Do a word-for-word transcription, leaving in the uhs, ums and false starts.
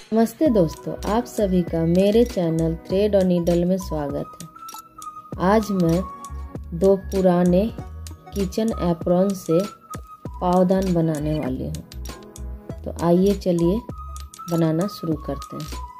नमस्ते दोस्तों, आप सभी का मेरे चैनल थ्रेड और नीडल में स्वागत है। आज मैं दो पुराने किचन एप्रॉन से पावदान बनाने वाली हूँ। तो आइए चलिए बनाना शुरू करते हैं।